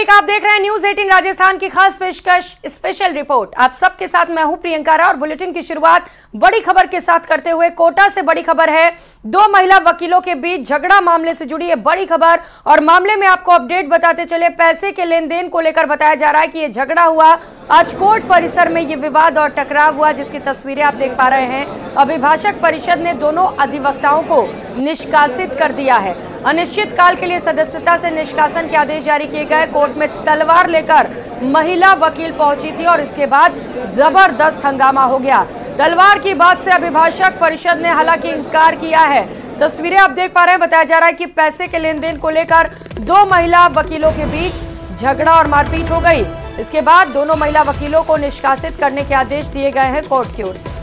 Public, आप देख रहे हैं न्यूज 18 राजस्थान की खास पेशकश स्पेशल रिपोर्ट। आप सबके साथ मैं हूं प्रियंका रा और बुलेटिन की शुरुआत बड़ी खबर के साथ करते हुए कोटा से बड़ी खबर है। दो महिला वकीलों के बीच झगड़ा मामले से जुड़ी है बड़ी खबर और मामले में आपको अपडेट बताते चले। पैसे के लेन देन को लेकर बताया जा रहा है कि यह झगड़ा हुआ आज कोर्ट परिसर में, ये विवाद और टकराव हुआ जिसकी तस्वीरें आप देख पा रहे हैं। अभिभाषक परिषद ने दोनों अधिवक्ताओं को निष्कासित कर दिया है। अनिश्चित काल के लिए सदस्यता से निष्कासन के आदेश जारी किए गए। कोर्ट में तलवार लेकर महिला वकील पहुंची थी और इसके बाद जबरदस्त हंगामा हो गया। तलवार की बात से अभिभाषक परिषद ने हालांकि इनकार किया है। तस्वीरें आप देख पा रहे हैं। बताया जा रहा है कि पैसे के लेन देन को लेकर दो महिला वकीलों के बीच झगड़ा और मारपीट हो गई। इसके बाद दोनों महिला वकीलों को निष्कासित करने के आदेश दिए गए हैं कोर्ट की ओर से।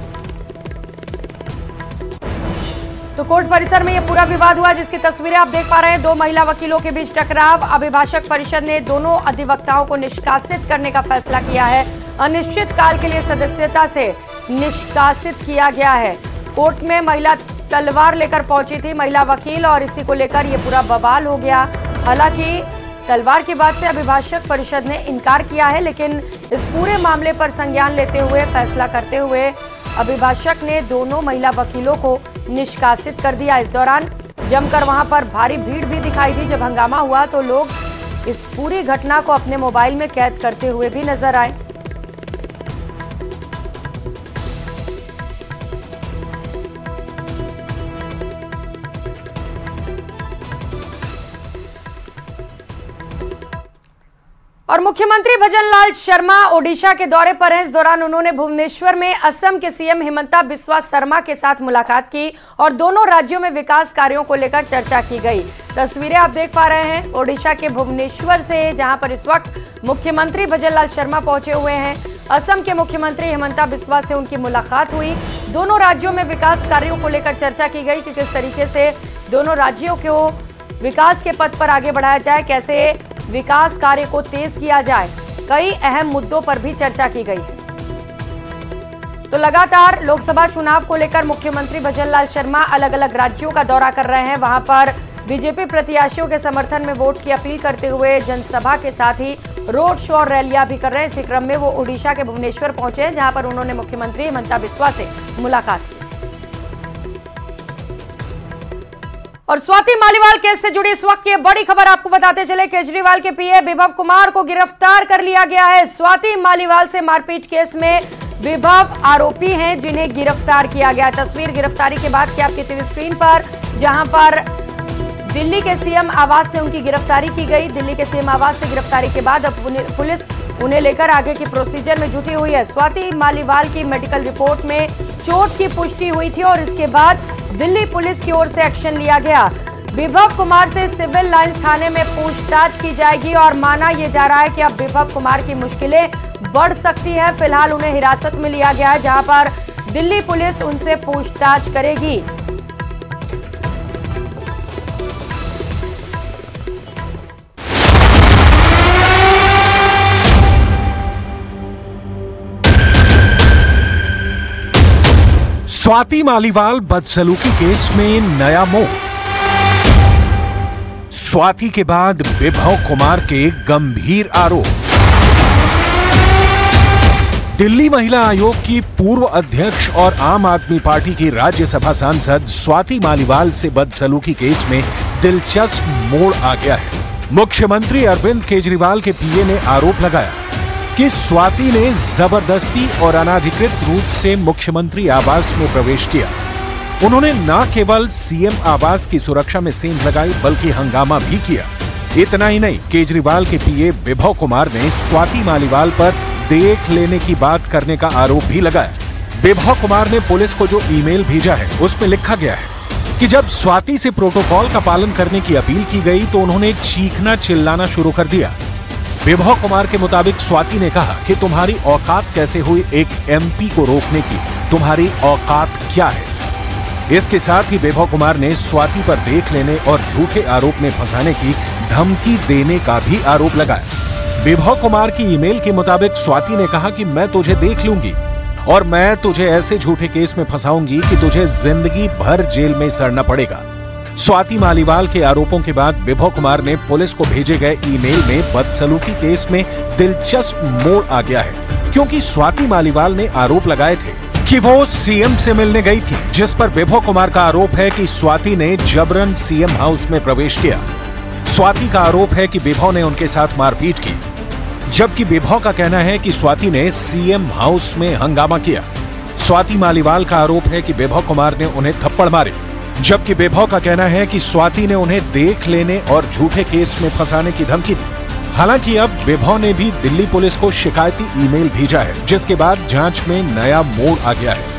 तो कोर्ट परिसर में यह पूरा विवाद हुआ जिसकी तस्वीरें आप देख पा रहे हैं। दो महिला वकीलों के बीच टकराव। अभिभाषक परिषद ने दोनों अधिवक्ताओं को निष्कासित करने का फैसला किया है। अनिश्चित काल के लिए सदस्यता से निष्कासित किया गया है। कोर्ट में महिला तलवार लेकर पहुंची थी महिला वकील और इसी को लेकर यह पूरा बवाल हो गया। हालांकि तलवार की बात से अभिभाषक परिषद ने इनकार किया है, लेकिन इस पूरे मामले पर संज्ञान लेते हुए फैसला करते हुए अभिभाषक ने दोनों महिला वकीलों को निष्कासित कर दिया। इस दौरान जमकर वहां पर भारी भीड़ भी दिखाई दी। जब हंगामा हुआ तो लोग इस पूरी घटना को अपने मोबाइल में कैद करते हुए भी नजर आए। और मुख्यमंत्री भजनलाल शर्मा ओडिशा के दौरे पर हैं। इस दौरान उन्होंने भुवनेश्वर में असम के सीएम हिमंता बिस्वा शर्मा के साथ मुलाकात की और दोनों राज्यों में विकास कार्यों को लेकर चर्चा की गई। तस्वीरें आप देख पा रहे हैं ओडिशा के भुवनेश्वर से, जहां पर इस वक्त मुख्यमंत्री भजनलाल शर्मा पहुंचे हुए हैं। असम के मुख्यमंत्री हिमंता बिस्वा से उनकी मुलाकात हुई। दोनों राज्यों में विकास कार्यों को लेकर चर्चा की गई कि किस तरीके से दोनों राज्यों को विकास के पथ पर आगे बढ़ाया जाए, कैसे विकास कार्य को तेज किया जाए। कई अहम मुद्दों पर भी चर्चा की गई है। तो लगातार लोकसभा चुनाव को लेकर मुख्यमंत्री भजनलाल शर्मा अलग अलग राज्यों का दौरा कर रहे हैं। वहां पर बीजेपी प्रत्याशियों के समर्थन में वोट की अपील करते हुए जनसभा के साथ ही रोड शो और रैलियां भी कर रहे हैं। इसी क्रम में वो ओडिशा के भुवनेश्वर पहुंचे हैं, जहां पर उन्होंने मुख्यमंत्री हिमंता बिस्वा से मुलाकात की। और स्वाति मालीवाल केस से जुड़ी इस वक्त की बड़ी खबर आपको बताते चले। केजरीवाल के पीए विभव कुमार को गिरफ्तार कर लिया गया है। स्वाति मालीवाल से मारपीट केस में विभव आरोपी हैं जिन्हें गिरफ्तार किया गया। तस्वीर गिरफ्तारी के बाद की आपकी टीवी स्क्रीन पर, जहां पर दिल्ली के सीएम आवास से उनकी गिरफ्तारी की गई। दिल्ली के सीएम आवास से गिरफ्तारी के बाद अब पुलिस उन्हें लेकर आगे की प्रोसीजर में जुटी हुई है। स्वाति मालीवाल की मेडिकल रिपोर्ट में चोट की पुष्टि हुई थी और इसके बाद दिल्ली पुलिस की ओर से एक्शन लिया गया। विभव कुमार से सिविल लाइंस थाने में पूछताछ की जाएगी और माना यह जा रहा है कि अब विभव कुमार की मुश्किलें बढ़ सकती है। फिलहाल उन्हें हिरासत में लिया गया है, जहां पर दिल्ली पुलिस उनसे पूछताछ करेगी। स्वाति मालीवाल बदसलूकी केस में नया मोड़। स्वाति के बाद विभव कुमार के गंभीर आरोप। दिल्ली महिला आयोग की पूर्व अध्यक्ष और आम आदमी पार्टी की राज्यसभा सांसद स्वाति मालीवाल से बदसलूकी केस में दिलचस्प मोड़ आ गया है। मुख्यमंत्री अरविंद केजरीवाल के पीए ने आरोप लगाया कि स्वाति ने जबरदस्ती और अनाधिकृत रूप से मुख्यमंत्री आवास में प्रवेश किया। उन्होंने न केवल सीएम आवास की सुरक्षा में सेंध लगाई बल्कि हंगामा भी किया। इतना ही नहीं, केजरीवाल के पीए विभव कुमार ने स्वाति मालीवाल पर देख लेने की बात करने का आरोप भी लगाया। विभव कुमार ने पुलिस को जो ईमेल भेजा है उसमें लिखा गया है कि जब स्वाति से प्रोटोकॉल का पालन करने की अपील की गई तो उन्होंने चीखना चिल्लाना शुरू कर दिया। विभव कुमार के मुताबिक स्वाति ने कहा कि तुम्हारी औकात कैसे हुई एक एमपी को रोकने की, तुम्हारी औकात क्या है। इसके साथ ही विभव कुमार ने स्वाति पर देख लेने और झूठे आरोप में फंसाने की धमकी देने का भी आरोप लगाया। विभव कुमार की ईमेल के मुताबिक स्वाति ने कहा कि मैं तुझे देख लूंगी और मैं तुझे ऐसे झूठे केस में फंसाऊंगी कि तुझे जिंदगी भर जेल में सड़ना पड़ेगा। स्वाति मालीवाल के आरोपों के बाद विभव कुमार ने पुलिस को भेजे गए ईमेल में बदसलूकी केस में दिलचस्प मोड़ आ गया है, क्योंकि स्वाति मालीवाल ने आरोप लगाए थे कि वो सीएम से मिलने गई थी, जिस पर विभव कुमार का आरोप है कि स्वाति ने जबरन सीएम हाउस में प्रवेश किया। स्वाति का आरोप है कि विभव ने उनके साथ मारपीट की, जबकि विभव का कहना है कि स्वाति ने सीएम हाउस में हंगामा किया। स्वाति मालीवाल का आरोप है कि विभव कुमार ने उन्हें थप्पड़ मारे, जबकि विभव का कहना है कि स्वाति ने उन्हें देख लेने और झूठे केस में फंसाने की धमकी दी। हालांकि अब विभव ने भी दिल्ली पुलिस को शिकायती ईमेल भेजा है, जिसके बाद जांच में नया मोड़ आ गया है।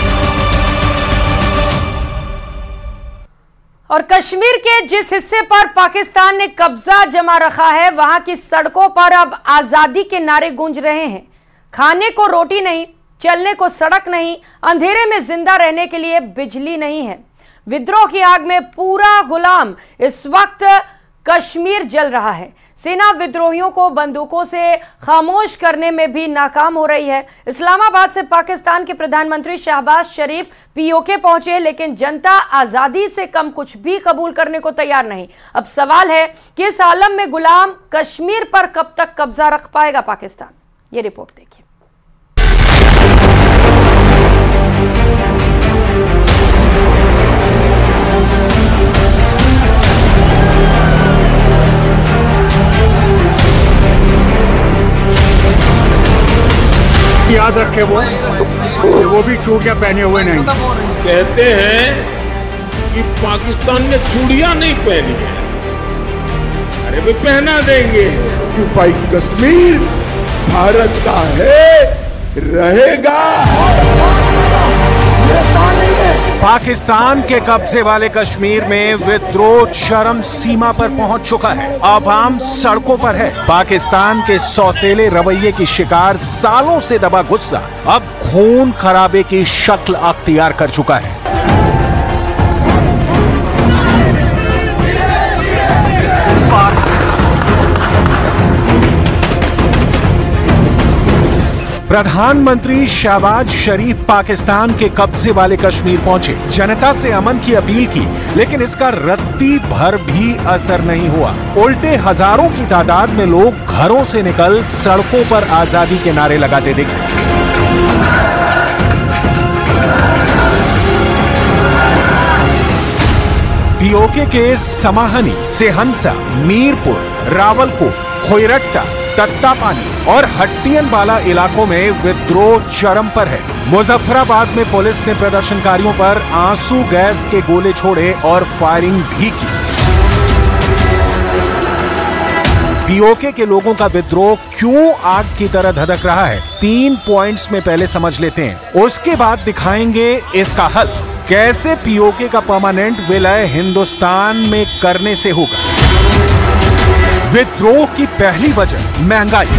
और कश्मीर के जिस हिस्से पर पाकिस्तान ने कब्जा जमा रखा है, वहां की सड़कों पर अब आजादी के नारे गूंज रहे हैं। खाने को रोटी नहीं, चलने को सड़क नहीं, अंधेरे में जिंदा रहने के लिए बिजली नहीं है। विद्रोह की आग में पूरा गुलाम इस वक्त कश्मीर जल रहा है। सेना विद्रोहियों को बंदूकों से खामोश करने में भी नाकाम हो रही है। इस्लामाबाद से पाकिस्तान के प्रधानमंत्री शहबाज शरीफ पीओके पहुंचे, लेकिन जनता आजादी से कम कुछ भी कबूल करने को तैयार नहीं। अब सवाल है कि इस आलम में गुलाम कश्मीर पर कब तक कब्जा रख पाएगा पाकिस्तान। ये रिपोर्ट देखिए। याद रखे वो भी चूड़ियां पहने हुए नहीं। कहते हैं कि पाकिस्तान ने चूड़ियां नहीं पहनी है, अरे वे पहना देंगे। क्यों भाई, कश्मीर भारत का है, रहेगा। पाकिस्तान के कब्जे वाले कश्मीर में विद्रोह चरम सीमा पर पहुंच चुका है। आवाम सड़कों पर है। पाकिस्तान के सौतेले रवैये की शिकार सालों से दबा गुस्सा अब खून खराबे की शक्ल अख्तियार कर चुका है। प्रधानमंत्री शहबाज शरीफ पाकिस्तान के कब्जे वाले कश्मीर पहुंचे, जनता से अमन की अपील की, लेकिन इसका रत्ती भर भी असर नहीं हुआ। उल्टे हजारों की तादाद में लोग घरों से निकल सड़कों पर आजादी के नारे लगाते दिखे। पीओके के समाहनी, सेहंसा, मीरपुर, रावलकोट, खोयरट्टा, तत्तापानी और हट्टियनवाला इलाकों में विद्रोह चरम पर है। मुजफ्फराबाद में पुलिस ने प्रदर्शनकारियों पर आंसू गैस के गोले छोड़े और फायरिंग भी की। पीओके के लोगों का विद्रोह क्यों आग की तरह धधक रहा है, 3 पॉइंट्स में पहले समझ लेते हैं, उसके बाद दिखाएंगे इसका हल। कैसे पीओके का परमानेंट विलय हिंदुस्तान में करने से होगा। विद्रोह की पहली वजह महंगाई।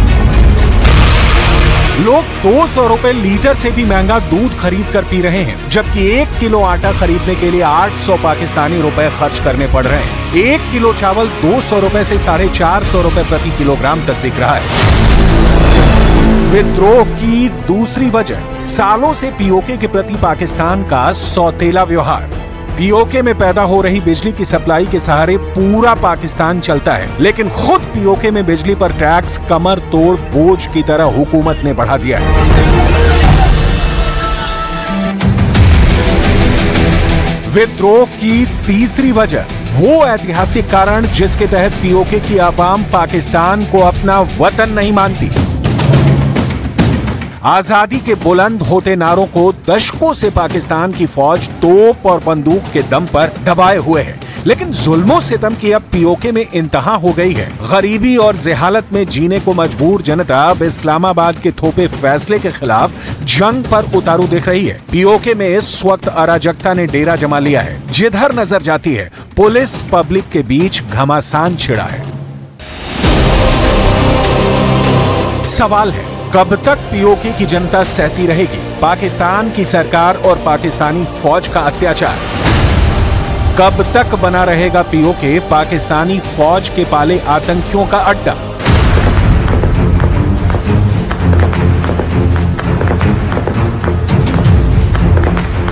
लोग 200 रुपए लीटर से भी महंगा दूध खरीद कर पी रहे हैं, जबकि 1 किलो आटा खरीदने के लिए 800 पाकिस्तानी रुपए खर्च करने पड़ रहे हैं। 1 किलो चावल 200 रुपए से 450 रुपए प्रति किलोग्राम तक बिक रहा है। विद्रोह की दूसरी वजह सालों से पीओके के प्रति पाकिस्तान का सौतेला व्यवहार। पीओके में पैदा हो रही बिजली की सप्लाई के सहारे पूरा पाकिस्तान चलता है, लेकिन खुद पीओके में बिजली पर टैक्स कमर तोड़ बोझ की तरह हुकूमत ने बढ़ा दिया है। विद्रोह की तीसरी वजह वो ऐतिहासिक कारण जिसके तहत पीओके की आवाम पाकिस्तान को अपना वतन नहीं मानती। आजादी के बुलंद होते नारों को दशकों से पाकिस्तान की फौज तोप और बंदूक के दम पर दबाए हुए है, लेकिन जुल्मों सितम की अब पीओके में इंतहा हो गई है। गरीबी और जिहालत में जीने को मजबूर जनता अब इस्लामाबाद के थोपे फैसले के खिलाफ जंग पर उतारू दिख रही है। पीओके में इस वक्त अराजकता ने डेरा जमा लिया है। जिधर नजर जाती है पुलिस पब्लिक के बीच घमासान छिड़ा है। सवाल है, कब तक पीओके की जनता सहती रहेगी पाकिस्तान की सरकार और पाकिस्तानी फौज का अत्याचार? कब तक बना रहेगा पीओके पाकिस्तानी फौज के पाले आतंकियों का अड्डा?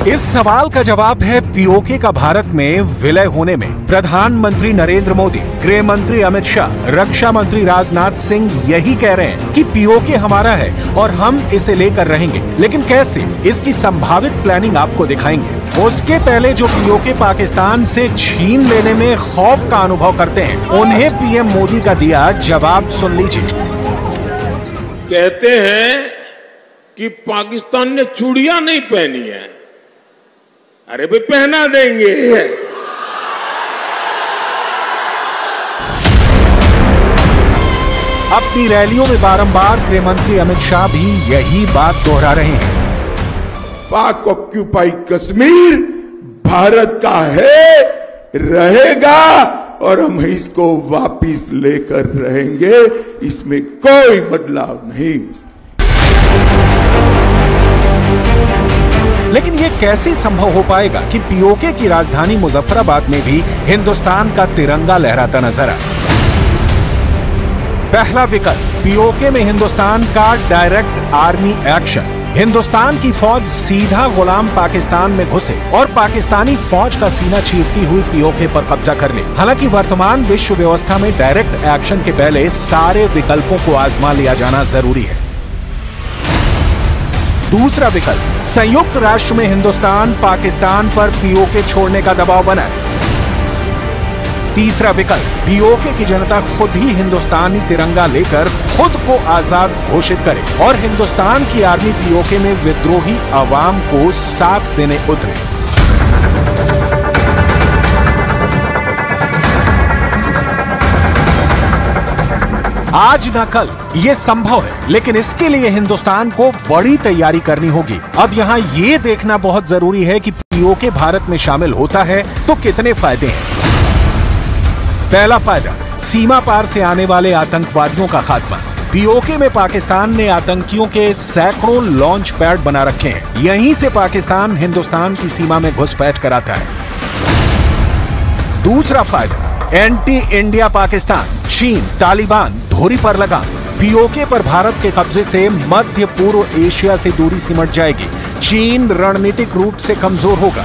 इस सवाल का जवाब है पीओके का भारत में विलय होने में। प्रधानमंत्री नरेंद्र मोदी, गृह मंत्री अमित शाह, रक्षा मंत्री राजनाथ सिंह यही कह रहे हैं कि पीओके हमारा है और हम इसे लेकर रहेंगे। लेकिन कैसे, इसकी संभावित प्लानिंग आपको दिखाएंगे। उसके पहले जो पीओके पाकिस्तान से छीन लेने में खौफ का अनुभव करते हैं, उन्हें पीएम मोदी का दिया जवाब सुन लीजिए। कहते हैं कि पाकिस्तान ने चूड़ियां नहीं पहनी है, अरे भाई पहना देंगे। अपनी रैलियों में बारंबार गृह मंत्री अमित शाह भी यही बात दोहरा रहे हैं। पाक ऑक्यूपाई कश्मीर भारत का है, रहेगा और हम इसको वापिस लेकर रहेंगे, इसमें कोई बदलाव नहीं। लेकिन ये कैसे संभव हो पाएगा कि पीओके की राजधानी मुजफ्फराबाद में भी हिंदुस्तान का तिरंगा लहराता नजर आए? पहला विकल्प, पीओके में हिंदुस्तान का डायरेक्ट आर्मी एक्शन। हिंदुस्तान की फौज सीधा गुलाम पाकिस्तान में घुसे और पाकिस्तानी फौज का सीना चीरती हुई पीओके पर कब्जा कर ले। हालांकि वर्तमान विश्व व्यवस्था में डायरेक्ट एक्शन के पहले सारे विकल्पों को आजमा लिया जाना जरूरी है। दूसरा विकल्प, संयुक्त राष्ट्र में हिंदुस्तान पाकिस्तान पर पीओके छोड़ने का दबाव बनाए। तीसरा विकल्प, पीओके की जनता खुद ही हिंदुस्तानी तिरंगा लेकर खुद को आजाद घोषित करे और हिंदुस्तान की आर्मी पीओके में विद्रोही अवाम को साथ देने उतरे। आज न कल ये संभव है, लेकिन इसके लिए हिंदुस्तान को बड़ी तैयारी करनी होगी। अब यहाँ ये देखना बहुत जरूरी है कि पीओके भारत में शामिल होता है तो कितने फायदे हैं। पहला फायदा, सीमा पार से आने वाले आतंकवादियों का खात्मा। पीओके में पाकिस्तान ने आतंकियों के सैकड़ों लॉन्च पैड बना रखे हैं। यहीं से पाकिस्तान हिंदुस्तान की सीमा में घुसपैठ कराता है। दूसरा फायदा, एंटी इंडिया पाकिस्तान, चीन, तालिबान धोरी पर लगा। पीओके पर भारत के कब्जे से मध्य पूर्व एशिया से दूरी सिमट जाएगी। चीन रणनीतिक रूप से कमजोर होगा।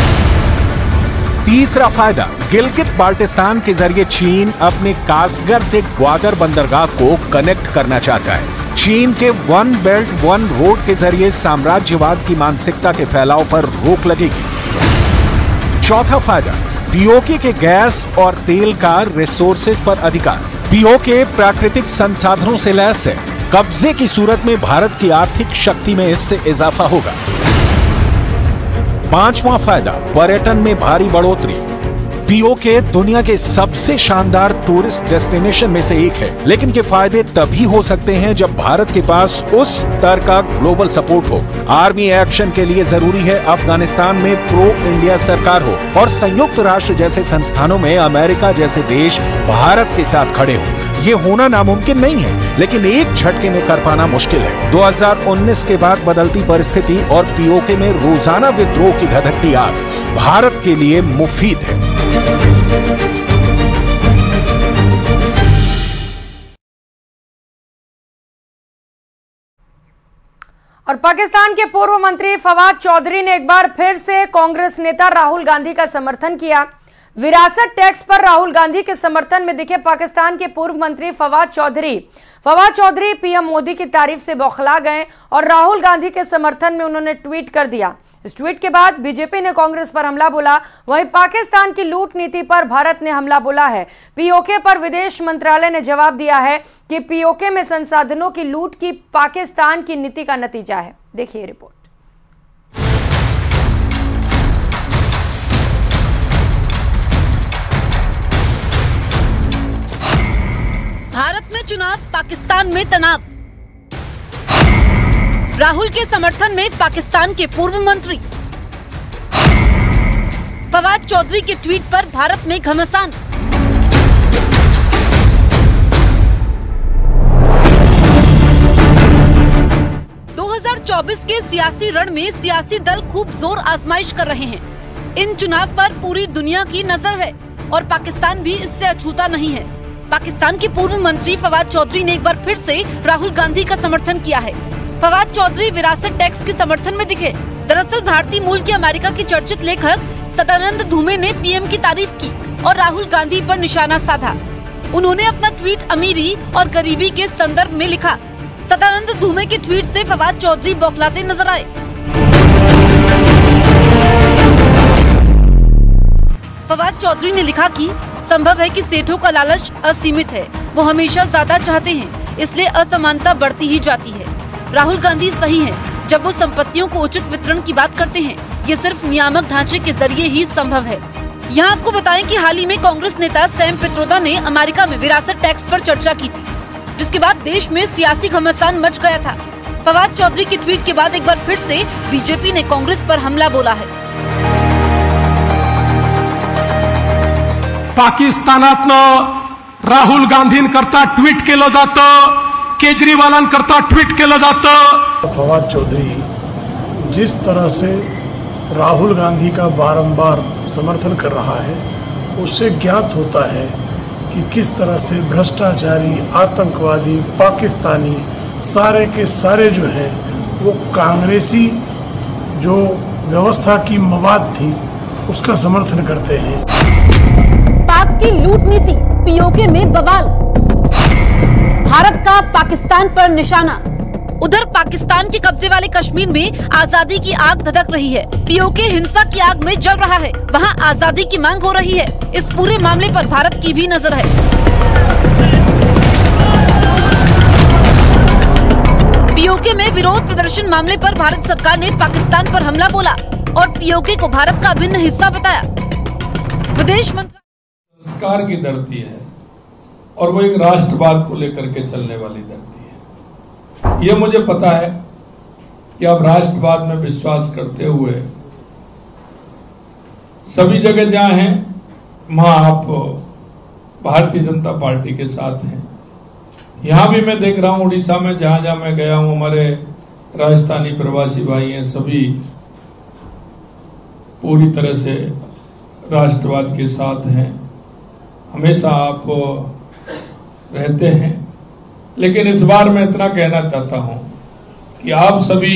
तीसरा फायदा, गिलगित बाल्टिस्तान के जरिए चीन अपने कासगर से ग्वादर बंदरगाह को कनेक्ट करना चाहता है। चीन के वन बेल्ट वन रोड के जरिए साम्राज्यवाद की मानसिकता के फैलाव पर रोक लगेगी। चौथा फायदा, पीओके के गैस और तेल का रिसोर्सेज पर अधिकार। पीओके प्राकृतिक संसाधनों से लैस है। कब्जे की सूरत में भारत की आर्थिक शक्ति में इससे इजाफा होगा। पांचवां फायदा, पर्यटन में भारी बढ़ोतरी। पीओके दुनिया के सबसे शानदार टूरिस्ट डेस्टिनेशन में से एक है, लेकिन ये फायदे तभी हो सकते हैं जब भारत के पास उस स्तर का ग्लोबल सपोर्ट हो। आर्मी एक्शन के लिए जरूरी है अफगानिस्तान में प्रो इंडिया सरकार हो और संयुक्त राष्ट्र जैसे संस्थानों में अमेरिका जैसे देश भारत के साथ खड़े हो। ये होना नामुमकिन नहीं है, लेकिन एक झटके में कर पाना मुश्किल है। 2019 के बाद बदलती परिस्थिति और पीओके में रोजाना विद्रोह की धधकती आग भारत के लिए मुफीद है। और पाकिस्तान के पूर्व मंत्री फवाद चौधरी ने एक बार फिर से कांग्रेस नेता राहुल गांधी का समर्थन किया। विरासत टैक्स पर राहुल गांधी के समर्थन में दिखे पाकिस्तान के पूर्व मंत्री फवाद चौधरी पीएम मोदी की तारीफ से बौखला गए और राहुल गांधी के समर्थन में उन्होंने ट्वीट कर दिया। इस ट्वीट के बाद बीजेपी ने कांग्रेस पर हमला बोला। वहीं पाकिस्तान की लूट नीति पर भारत ने हमला बोला है। पीओके पर विदेश मंत्रालय ने जवाब दिया है कि पीओके में संसाधनों की लूट की पाकिस्तान की नीति का नतीजा है। देखिए रिपोर्ट। भारत में चुनाव, पाकिस्तान में तनाव। राहुल के समर्थन में पाकिस्तान के पूर्व मंत्री फवाद चौधरी के ट्वीट पर भारत में घमासान। के सियासी रण में सियासी दल खूब जोर आजमाइश कर रहे हैं। इन चुनाव पर पूरी दुनिया की नजर है और पाकिस्तान भी इससे अछूता नहीं है। पाकिस्तान के पूर्व मंत्री फवाद चौधरी ने एक बार फिर से राहुल गांधी का समर्थन किया है। फवाद चौधरी विरासत टैक्स के समर्थन में दिखे। दरअसल भारतीय मूल के अमेरिका के चर्चित लेखक सदानंद धूमे ने पीएम की तारीफ की और राहुल गांधी पर निशाना साधा। उन्होंने अपना ट्वीट अमीरी और गरीबी के संदर्भ में लिखा। सदानंद धूमे के ट्वीट से फवाद चौधरी बौखलाते नजर आए। फवाद चौधरी ने लिखा कि संभव है कि सेठों का लालच असीमित है, वो हमेशा ज्यादा चाहते हैं, इसलिए असमानता बढ़ती ही जाती है। राहुल गांधी सही हैं जब वो संपत्तियों को उचित वितरण की बात करते हैं। ये सिर्फ नियामक ढांचे के जरिए ही संभव है। यहाँ आपको बताएं कि हाल ही में कांग्रेस नेता सैम पित्रोदा ने अमेरिका में विरासत टैक्स पर चर्चा की थी, जिसके बाद देश में सियासी घमासान मच गया था। फवाद चौधरी के ट्वीट के बाद एक बार फिर से बीजेपी ने कांग्रेस पर हमला बोला है। पाकिस्तानातनं राहुल गांधींकरता ट्वीट केलं जातं, केजरीवालांकरता ट्वीट केलं जातं। फवाद चौधरी जिस तरह से राहुल गांधी का बारंबार समर्थन कर रहा है, उससे ज्ञात होता है कि किस तरह से भ्रष्टाचारी, आतंकवादी, पाकिस्तानी सारे के सारे जो हैं वो कांग्रेसी जो व्यवस्था की मवाद थी उसका समर्थन करते हैं। पाक की लूट नीति, पीओके में बवाल, भारत का पाकिस्तान पर निशाना। उधर पाकिस्तान के कब्जे वाले कश्मीर में आजादी की आग धधक रही है। पीओके हिंसा की आग में जल रहा है, वहां आजादी की मांग हो रही है। इस पूरे मामले पर भारत की भी नजर है। पीओके में विरोध प्रदर्शन मामले पर भारत सरकार ने पाकिस्तान पर हमला बोला और पीओके को भारत का अभिन्न हिस्सा बताया। विदेश मंत्री संस्कार की धरती है और वो एक राष्ट्रवाद को लेकर के चलने वाली धरती है। ये मुझे पता है कि आप राष्ट्रवाद में विश्वास करते हुए सभी जगह जहां हैं वहां आप भारतीय जनता पार्टी के साथ हैं। यहां भी मैं देख रहा हूं उड़ीसा में जहां जहां मैं गया हूं, हमारे राजस्थानी प्रवासी भाई हैं, सभी पूरी तरह से राष्ट्रवाद के साथ हैं। हमेशा आप रहते हैं, लेकिन इस बार मैं इतना कहना चाहता हूं कि आप सभी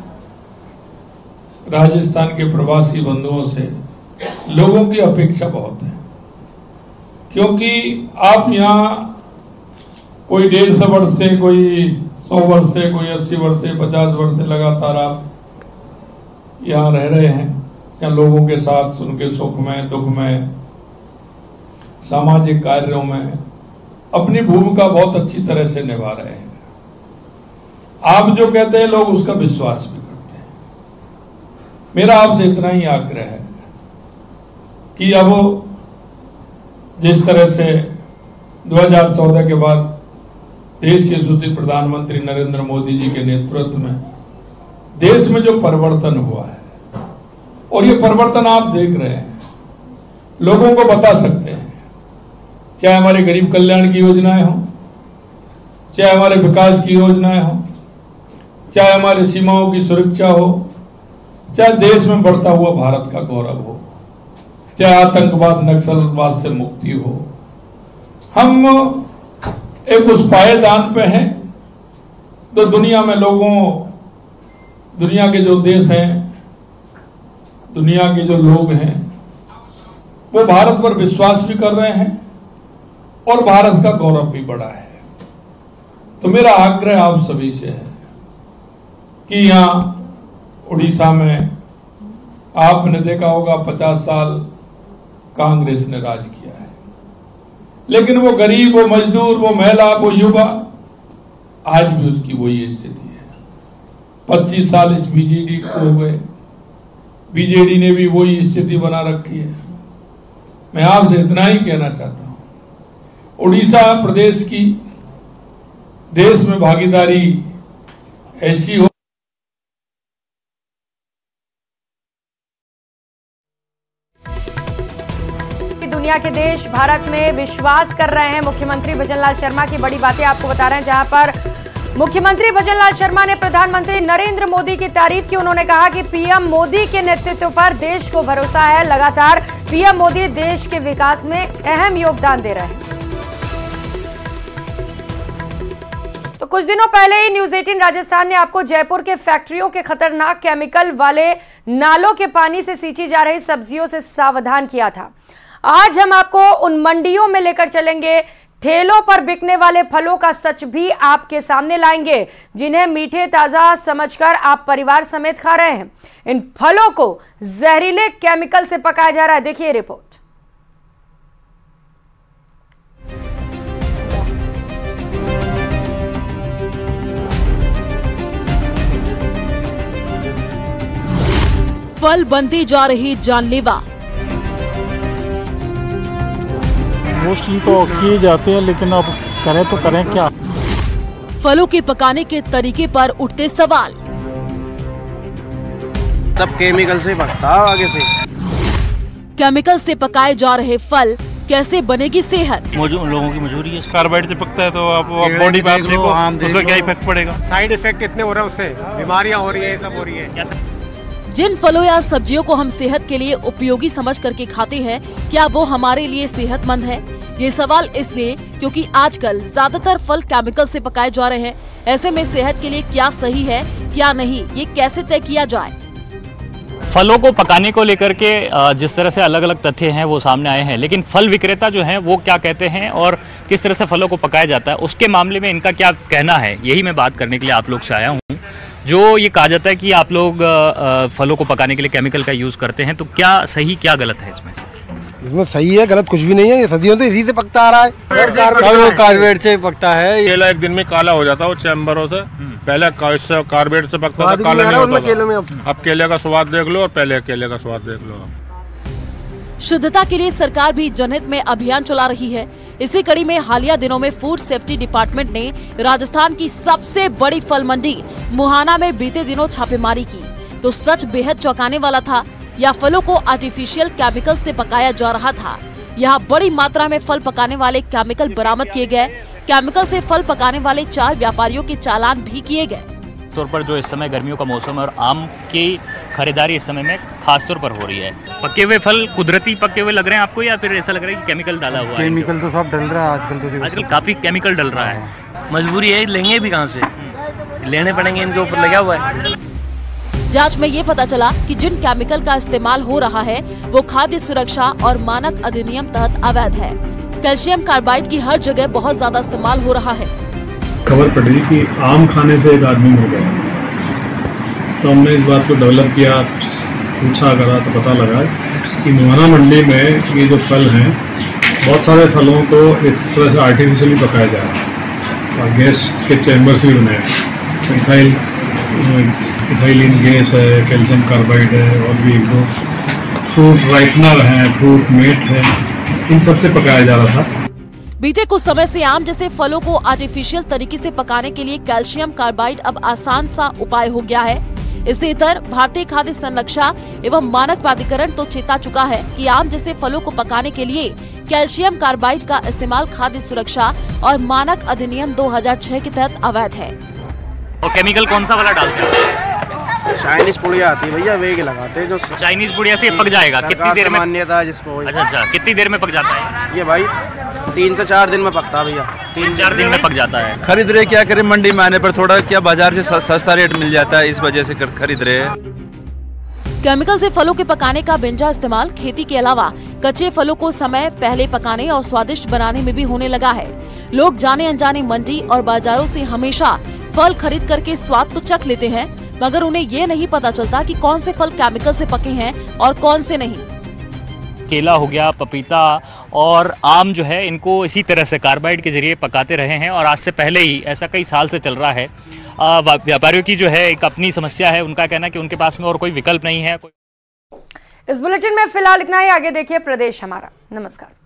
राजस्थान के प्रवासी बंधुओं से लोगों की अपेक्षा बहुत है, क्योंकि आप यहाँ कोई 150 वर्ष से, कोई 100 वर्ष से, कोई 80 वर्ष से, 50 वर्ष से लगातार आप यहाँ रह रहे हैं। यहाँ लोगों के साथ उनके सुख में, दुख में, सामाजिक कार्यों में अपनी भूमिका बहुत अच्छी तरह से निभा रहे हैं। आप जो कहते हैं लोग उसका विश्वास भी करते हैं। मेरा आपसे इतना ही आग्रह है कि अब जिस तरह से 2014 के बाद देश के यशस्वी प्रधानमंत्री नरेंद्र मोदी जी के नेतृत्व में देश में जो परिवर्तन हुआ है, और ये परिवर्तन आप देख रहे हैं, लोगों को बता सकते हैं, चाहे हमारे गरीब कल्याण की योजनाएं हो, चाहे हमारे विकास की योजनाएं हो, चाहे हमारी सीमाओं की सुरक्षा हो, चाहे देश में बढ़ता हुआ भारत का गौरव हो, चाहे आतंकवाद, नक्सलवाद से मुक्ति हो। हम एक उस पायदान पे हैं तो दुनिया में लोगों, दुनिया के जो देश हैं, दुनिया के जो लोग हैं, वो भारत पर विश्वास भी कर रहे हैं और भारत का गौरव भी बढ़ा है। तो मेरा आग्रह आप सभी से है कि यहाँ उड़ीसा में आपने देखा होगा 50 साल कांग्रेस ने राज किया है, लेकिन वो गरीब, वो मजदूर, वो महिला, वो युवा, आज भी उसकी वही स्थिति है। 25 साल इस बीजेडी को हो गए, बीजेडी ने भी वही स्थिति बना रखी है। मैं आपसे इतना ही कहना चाहता हूं, उड़ीसा प्रदेश की देश में भागीदारी ऐसी हो दुनिया के देश भारत में विश्वास कर रहे हैं। मुख्यमंत्री भजनलाल शर्मा की बड़ी बातें आपको बता रहे हैं, जहां पर मुख्यमंत्री भजनलाल शर्मा ने प्रधानमंत्री नरेंद्र मोदी की तारीफ की। उन्होंने कहा कि पीएम मोदी के नेतृत्व पर देश को भरोसा है, लगातार पीएम मोदी देश के विकास में अहम योगदान दे रहे हैं। तो तो कुछ दिनों पहले ही न्यूज 18 राजस्थान ने आपको जयपुर के फैक्ट्रियों के खतरनाक केमिकल वाले नालों के पानी से सींची जा रही सब्जियों से सावधान किया था। आज हम आपको उन मंडियों में लेकर चलेंगे, ठेलों पर बिकने वाले फलों का सच भी आपके सामने लाएंगे, जिन्हें मीठे ताजा समझकर आप परिवार समेत खा रहे हैं। इन फलों को जहरीले केमिकल से पकाया जा रहा है। देखिए रिपोर्ट। फल बनती जा रही जानलेवा। मोस्टली तो किए जाते हैं, लेकिन अब करें तो करें क्या। फलों के पकाने के तरीके पर उठते सवाल। सब केमिकल से पकता आगे से। केमिकल से पकाए जा रहे फल कैसे बनेगी सेहत? लोगों की मजबूरी है। कार्बाइड से पकता है तो आप बॉडी पे आप देखो उसका क्या इफेक्ट पड़ेगा। साइड इफेक्ट इतने हो रहे हैं, उससे बीमारियां हो रही है, ये सब हो रही है। जिन फलों या सब्जियों को हम सेहत के लिए उपयोगी समझ करके खाते हैं, क्या वो हमारे लिए सेहतमंद है? ये सवाल इसलिए क्योंकि आजकल ज्यादातर फल केमिकल से पकाए जा रहे हैं। ऐसे में सेहत के लिए क्या सही है क्या नहीं, ये कैसे तय किया जाए? फलों को पकाने को लेकर के जिस तरह से अलग अलग तथ्य हैं वो सामने आए हैं, लेकिन फल विक्रेता जो हैं वो क्या कहते हैं और किस तरह से फलों को पकाया जाता है, उसके मामले में इनका क्या कहना है, यही मैं बात करने के लिए आप लोग से आया हूँ। जो ये कहा जाता है कि आप लोग फलों को पकाने के लिए केमिकल का यूज़ करते हैं, तो क्या सही क्या गलत है इसमें? इसमें सही है, गलत कुछ भी नहीं है। ये सदियों से इसी से पकता आ रहा है। कार्बेट से पकता है। केला एक दिन में काला हो जाता है वो चैम्बरों से। पहले कार्बेट से पकता था, काला नहीं होता था। अब केले का स्वाद देख लो और पहले केले का स्वाद देख लो। शुद्धता के लिए सरकार भी जनहित में अभियान चला रही है। इसी कड़ी में हालिया दिनों में फूड सेफ्टी डिपार्टमेंट ने राजस्थान की सबसे बड़ी फल मंडी मुहाना में बीते दिनों छापेमारी की, तो सच बेहद चौंकाने वाला था। या फलों को आर्टिफिशियल केमिकल से पकाया जा रहा था। यहाँ बड़ी मात्रा में फल पकाने वाले केमिकल बरामद किए गए। केमिकल से फल पकाने वाले 4 व्यापारियों के चालान भी किए गए। तौर पर जो इस समय गर्मियों का मौसम है और आम की खरीदारी इस समय में खास तौर पर हो रही है, पके हुए फल कुदरती पके हुए लग रहे हैं आपको या फिर ऐसा लग रहा है कि केमिकल डाला हुआ है? केमिकल तो सब डल रहा है आजकल। तो आजकल काफी केमिकल डल रहा है। मजबूरी है, लेंगे भी कहाँ से, लेने पड़ेंगे, इनके ऊपर लगा हुआ है। जांच में ये पता चला कि जिन केमिकल का इस्तेमाल हो रहा है वो खाद्य सुरक्षा और मानक अधिनियम तहत अवैध है। कैल्शियम कार्बाइड की हर जगह बहुत ज्यादा इस्तेमाल हो रहा है। खबर पड़ी कि आम खाने से एक आदमी हो गया, तो हमने इस बात को डेवलप किया, पूछा करा तो पता लगा कि मुहाना मंडी में ये जो फल हैं, बहुत सारे फलों को इस तरह से आर्टिफिशियली पकाया जा रहा है और गैस के चैम्बर से भी बनाए। इथाइलिन गैस है, कैल्शियम कार्बाइड है और भी 1-2 फ्रूट राइटनर है, फ्रूट मेट है, इन सब से पकाया जा रहा था। बीते कुछ समय से आम जैसे फलों को आर्टिफिशियल तरीके से पकाने के लिए कैल्शियम कार्बाइड अब आसान सा उपाय हो गया है। इससे इतर भारतीय खाद्य संरक्षा एवं मानक प्राधिकरण तो चेता चुका है कि आम जैसे फलों को पकाने के लिए कैल्शियम कार्बाइड का इस्तेमाल खाद्य सुरक्षा और मानक अधिनियम 2006 के तहत अवैध है। और केमिकल कौन सा वाला डालते हैं? चाइनीज पुड़िया आती है भैया, वे के लगाते हैं जो चाइनीज पुड़िया से पक जाएगा। कितनी देर में? मान्यता जिसको। अच्छा, कितनी देर में पक जाता है? ये भाई 3 से 4 दिन में पकता है भैया। 3-4 दिन में पक जाता है। खरीद रहे क्या करें, मंडी में आने पर थोड़ा क्या बाजार से सस्ता रेट मिल जाता है, इस वजह से खरीद रहे हैं। केमिकल से फलों के पकाने का बेंजा इस्तेमाल खेती के अलावा कच्चे फलों को समय पहले पकाने और स्वादिष्ट बनाने में भी होने लगा है। लोग जाने अनजाने मंडी और बाजारों से हमेशा फल खरीद करके स्वाद तो चख लेते हैं, मगर उन्हें ये नहीं पता चलता कि कौन से फल केमिकल से पके हैं और कौन से नहीं। केला हो गया, पपीता और आम जो है, इनको इसी तरह से कार्बाइड के जरिए पकाते रहे हैं और आज से पहले ही ऐसा कई साल से चल रहा है। व्यापारियों की जो है एक अपनी समस्या है, उनका कहना है कि उनके पास में और कोई विकल्प नहीं है। इस बुलेटिन में फिलहाल इतना ही। आगे देखिए प्रदेश हमारा। नमस्कार।